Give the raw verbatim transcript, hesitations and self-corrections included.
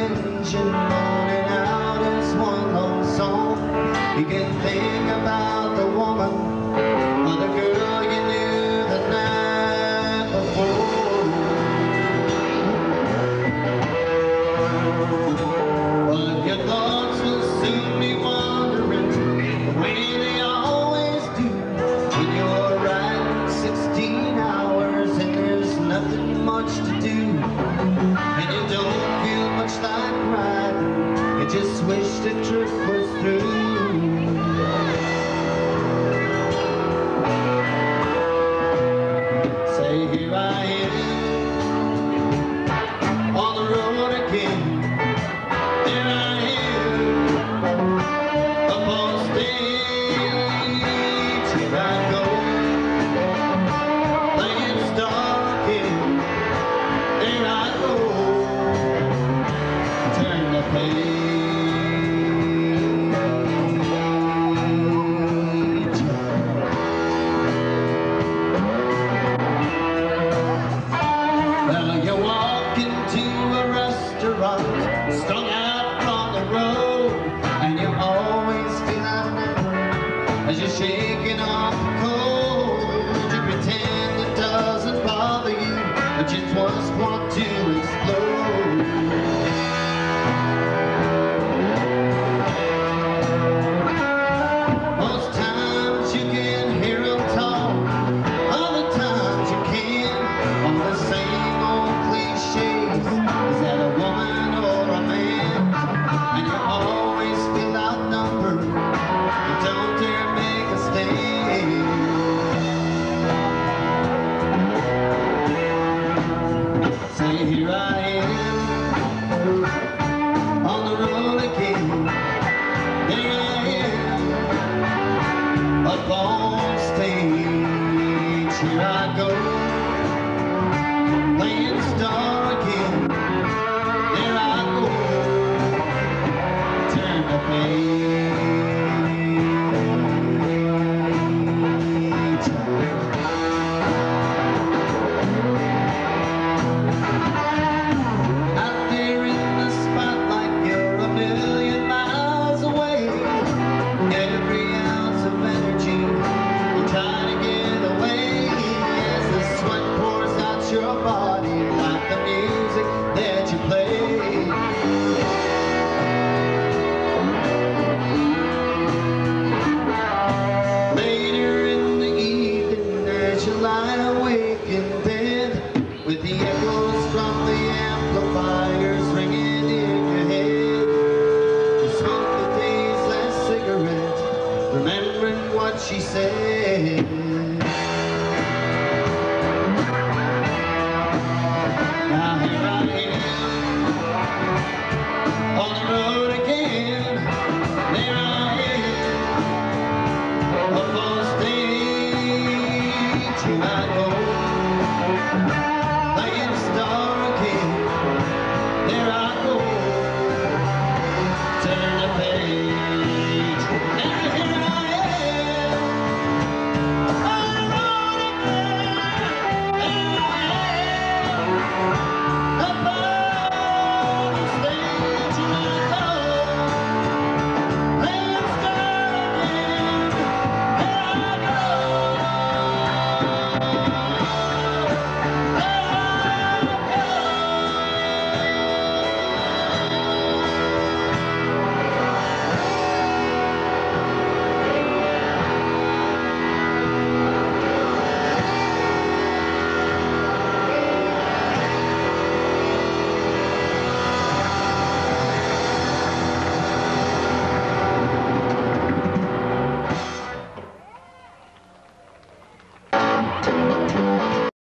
engine moaning out as one long song. You can think about the woman or the girl you knew the night before. But your thoughts will soon be wandering the way they always do when you're riding sixteen hours and there's nothing much to do, and you don't feel much like riding. You just wish to